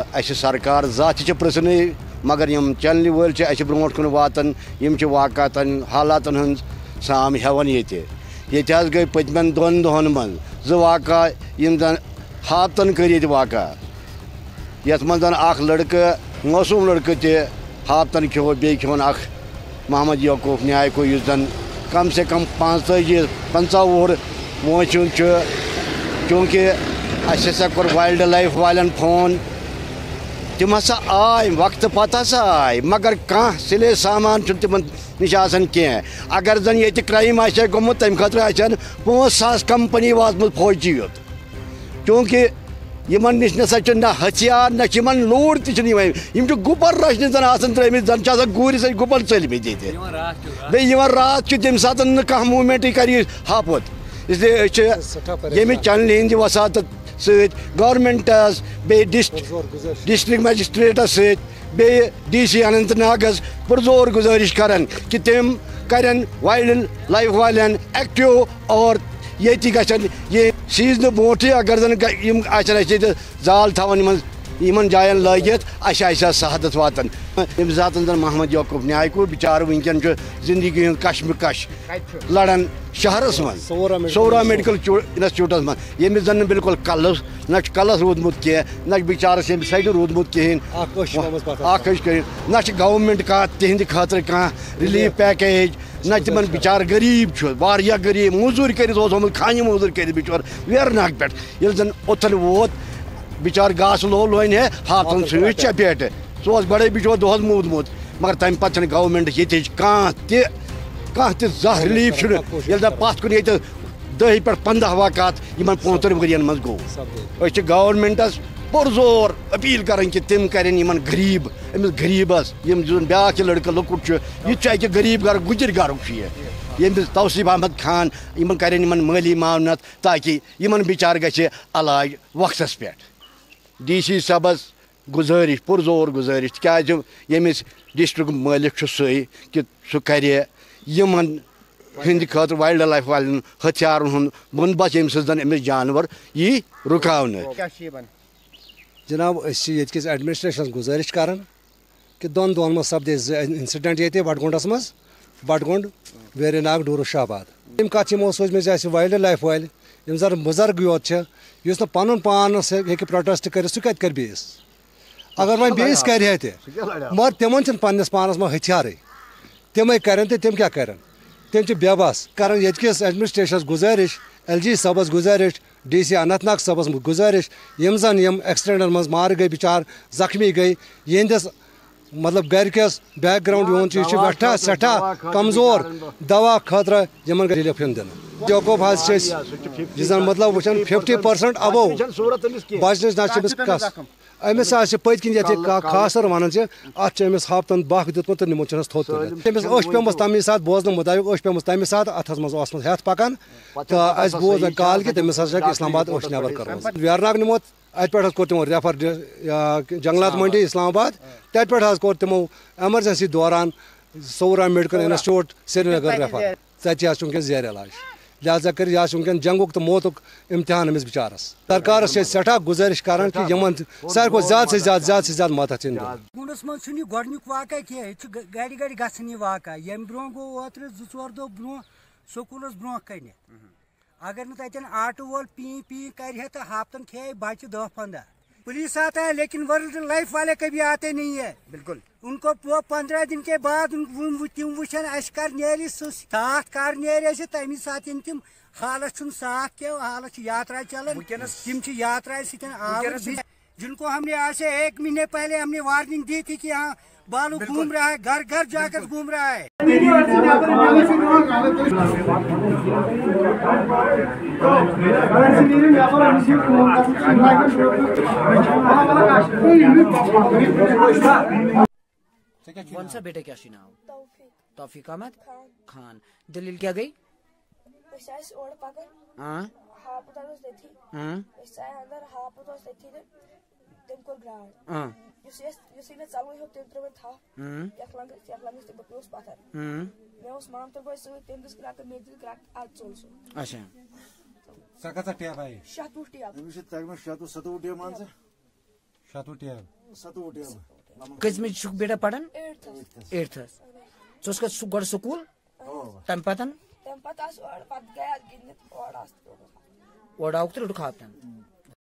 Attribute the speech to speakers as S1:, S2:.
S1: اَسہِ سرکار ذات چھِ پرٛژھنٕے مگر یِم چَنلہِ وٲلۍ چھِ اَسہِ برونٛٹھ کُن واتان یِم چھِ واقعاتن حالاتن ہٕنٛز سام ہٮ۪وان ییٚتہِ حظ گٔے پٔتمٮ۪ن 2 دۄہن منٛز 2 واقع یِم زن ہاپتن کٔرۍ ییٚتہِ واقع یَتھ منٛز اکھ لڑکہٕ معصوٗم لڑکہٕ تہِ ہاپتن کھیوٚو بیٚیہِ کھیوٚن اکھ محمد یعقوٗب نیاکو یُس زن کم سے کم 45-50 وُہُر موچوٗن چھُ چوٗنٛکہِ اَسہِ ہسا کوٚر وایلڈ لایف والٮ۪ن فون تِم ہسا آے وقتہٕ پتہٕ ہسا آے مگر کانٛہہ سِلے سامان چھُنہٕ تِمن نِش آسان کینٛہہ اگر زن ییٚتہِ کرٛایِم آسہِ ہا گوٚمُت تَمہِ خٲطرٕ آسن 5,000 کمپٔنی واتمٕژ فوجی یوت چوٗنٛکہِ یِمن نِش نسا چھُ نہ ہتھیار نہ چھِ یِمن لوٗر تہِ چھِنہٕ یِم چھِ گُپن رچھنہِ زن آسان ترٛٲمٕتۍ زن چھِ آسان گوٗرۍ سۭتۍ گُپن ژٔلمٕتۍ ییٚتہِ بیٚیہِ یِوان راتھ چھُ تَمہِ ساتہٕ نہٕ کانٛہہ موٗمٮ۪نٛٹٕے کَرِ یہِ ہاپُت اِسلیے أسۍ چھِ ییٚمہِ چنلہِ ہِنٛدِ وساتت سۭتۍ گورمٮ۪نٛٹس بیٚیہِ ڈِسٹرٛک مجسٹریٹس سۭتۍ بیٚیہِ DC اننت ناگس پُرزور گُزٲرِش کران کہِ تِم کرن وایلڈ لایف والٮ۪ن ایکٹِو اور ییٚتہِ گژھن یہِ سیٖزنہٕ برونٛٹھٕے اگر زن یِم آسن اَسہِ ییٚتہِ زال تھاوان یِمن جاین لٲگِتھ اَسہِ آسہِ ہا سہادت واتان ییٚمہِ ساتہٕ زن محمد یعقوٗب نیاکو بِچارٕ وٕنکٮ۪ن چھُ زندگی ہُنٛد کشمکش لڑان شہرس منٛز صورہ میڈیکل انسٹِچوٗٹس منٛز ییٚمِس زن نہٕ بِلکُل کلس نہ چھُ کلس روٗدمُت کینٛہہ نہ چھُ بِچارس ییٚمہِ سایڈٕ روٗدمُت کِہینۍ اکھ أچھ کٔرِتھ نہ چھِ گورمٮ۪نٛٹ کانٛہہ تِہنٛدِ خٲطرٕ کانٛہہ رِلیٖف پیکیج نہ تِمن بِچارٕ غریٖب چھُ واریاہ غریٖب موٚزوٗرۍ کٔرِتھ اوس آمُت خانہِ موٚزوٗرۍ کٔرِتھ بِچور ویرناگ پٮ۪ٹھ ییٚلہِ زن اوٚتن ووت بِچار گاسہٕ لونہِ ہے ہاپتن سۭتۍ چپیٹہٕ سُہ اوس گۄڈے بِچور دۄہس موٗدمُت مگر تمہِ پتہٕ چھنہٕ گورمٮ۪نٛٹ ییٚتِچ کانٛہہ تہِ زانٛہہ رِلیٖف چھُنہٕ ییٚلہِ زن پتھ کُن ییٚتہِ 10 پٮ۪ٹھ 15 واقعات یِمن 35 ؤرین منٛز گوٚو أسۍ چھِ گورمٮ۪نٛٹس پُرزور أپیٖل کران کہِ تِم کرن یِمن غریٖب أمِس غریٖبس یِم زن بیٛاکھ یہِ لڑکہٕ لۄکُٹ چھُ یہِ تہِ چھُ اَکہِ غریٖب گرٕ گُجِرۍ گرُک چھُ یہِ ییٚمِس توصیٖف احمد خان یِمن کرن یِمن مٲلی معاونت تاکہِ یِمن بِچارٕ گژھِ علاج وقتس پٮ۪ٹھ DC صٲبس گُزٲرِش پُرزور گُزٲرِش تِکیٛازِ ییٚمِس ڈِسٹرٛکُک مٲلِک چھُ سُے کہِ سُہ کرِ یِمن ہٕنٛدِ خٲطرٕ وایلڈ لایف والٮ۪ن ہتھیارن ہُنٛد بنٛدوبست ییٚمہِ سۭتۍ زن أمِس جانور یی رُکاونہٕ
S2: جناب أسۍ چھِ ییٚتہِ کِس ایڈمنسٹریشنس گُزٲرِش کران کہِ 2 دۄہن منٛز سپدے 2 اِنسِڈنٛٹ ییٚتہِ بڈگونڈس منٛز بڈگونڈ ویری ناگ ڈوٗرو شاہباد تِم کتھ چھِ یِمو سوٗزمٕژ اَسہِ وایلڈ لایف وٲلۍ یِم زن بُزرگ یوت چھِ یُس نہٕ پنُن پانس ہیٚکہِ پروٹیسٹ کٔرِتھ سُہ کتہِ کرِ بیٚیِس اگر وۄنۍ بیٚیِس کرِ ہے تہِ مگر تِمن چھِنہٕ پننِس پانس منٛز ہتھیارٕے تِمے کرن تہٕ تِم کیاہ کرن تِم چھِ بے بس کران ییٚتہِ کِس ایڈمنسٹریشنس گُزٲرِش LG صٲبس گُزٲرِش DC اننت ناگ صٲبس گُزٲرِش یِم زن یِم ایکسیڈنٹن منٛز مارٕ گٔے بِچار زخمی گٔے یِہنٛدِس مطلب گرِکِس بیک گراوُنڈ یِہُنٛد چھُ یہِ چھُ سٮ۪ٹھاہ کمزور دوا خٲطرٕ یِمن گژھِ رِلیٖف یُن دِنہٕ یعقوٗب حظ چھِ أسۍ یہِ زن مطلب وٕچھان 50% ابو بچنٕچ نہ چھِ أمِس کس أمِس حظ چھِ پٔتۍ کِنۍ یَتھ یہِ خاص کر ونان چھِ اتھ چھُ أمِس ہاپتن بکھ دیُتمُت تہٕ نِمو چھُنس تھوٚد تُلِتھ أمِس ٲچھ پیٚمٕژ تَمہِ ساتہٕ بوزنہٕ مُطٲبق ٲچھ پیٚمٕژ تَمہِ ساتہٕ اتھس منٛز اوسمُت ہٮ۪تھ پکان تہٕ اَسہِ بوز وۄنۍ کال کہِ تٔمِس ہسا چھِ اسلام آباد أچھ نٮ۪بر کٔرمٕژ ویرناگ نِموت اتہِ پٮ۪ٹھ حظ کوٚر تِمو ریفر جنگلات منڈی اسلام آباد تتہِ پٮ۪ٹھ حظ کوٚر تِمو ایمرجنسی دوران صورہ میڈیکل انسٹِچوٗٹ سرینگر ریفر تتہِ حظ چھُ وٕنکیٚن زیر علاج لہٰذا کٔرِتھ یہِ حظ چھُ وٕنکیٚن جنگُک تہٕ موتُک اِمتحان أمِس بِچارس سرکارس چھِ أسۍ سٮ۪ٹھاہ گُزٲرِش کران کہِ یِمن ساروی کھۄتہٕ زیادٕ سے زیادٕ مدد یِن دِنہٕ
S3: گُنڈس منٛز چھُنہٕ یہِ گۄڈنیُک واقع کینٛہہ ییٚتہِ چھُ گرِ گرِ گژھان یہِ واقع ییٚمہِ برونٛہہ گوٚو اوترٕ 2-4 دۄہ برونٛہہ سکوٗلس برونٛہہ کنہِ اگر نہٕ تتٮ۪ن آٹوٗ وول پی کرِ ہے تہٕ ہاپتن کھیٚیہِ بچہِ 10-15 पुलिस आता है लेकिन वर्ल्ड लाइफ वाले कभी आते नहीं है। बिल्कुल उनको वो 15 दिन के बाद तुम वुचन अशकर नेरी साथ कर नेरे तमी सात तम हालत साथ के हालत यात्रा चलन तम यात्रा जिनको हमने आज से 1 महीने पहले हमने वार्निंग दी थी कि यहाँ बालू घूम रहा है, घर घर जाकर घूम रहा है।
S4: कौन सा बेटे क्या नाम? तौफीक अहमद खान। दलील क्या गई? کٔژمہِ چھُکھ بیٹا پران 8تھس ژٕ اوسکھا گۄڈٕ سکوٗل تمہِ پتہٕ اورٕ آوُکھ تہٕ روٚٹُکھ ہاپتن